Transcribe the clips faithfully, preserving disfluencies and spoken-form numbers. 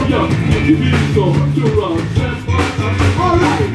yeah, you need so much to run. All right.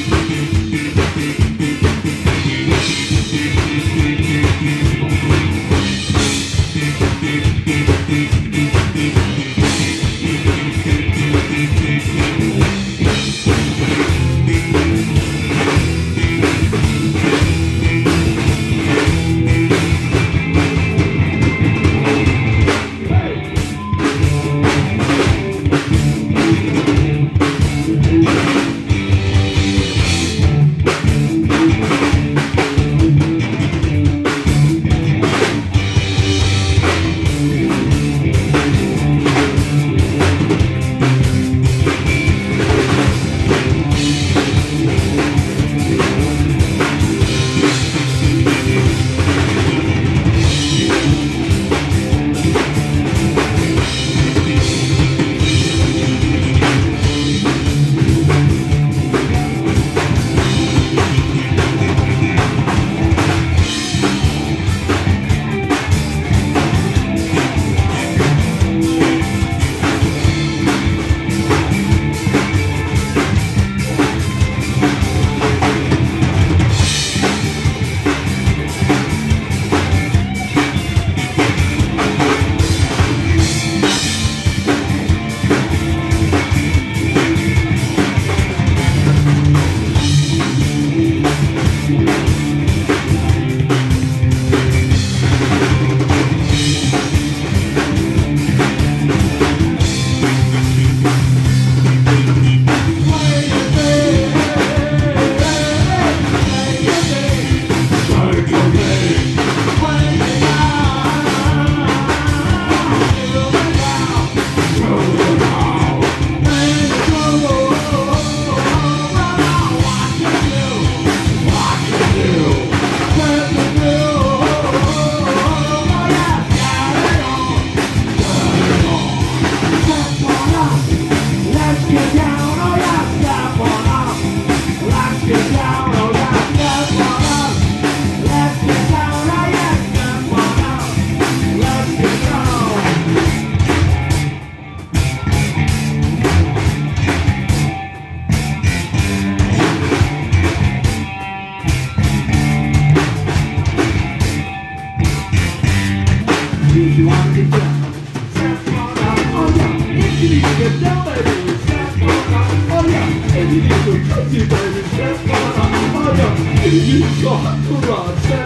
If you wanna get down, step on up, oh yeah. If you need to get down, baby, step on up, oh yeah. If you need to crazy, baby, step on up, oh yeah. If you need to go hot to run, step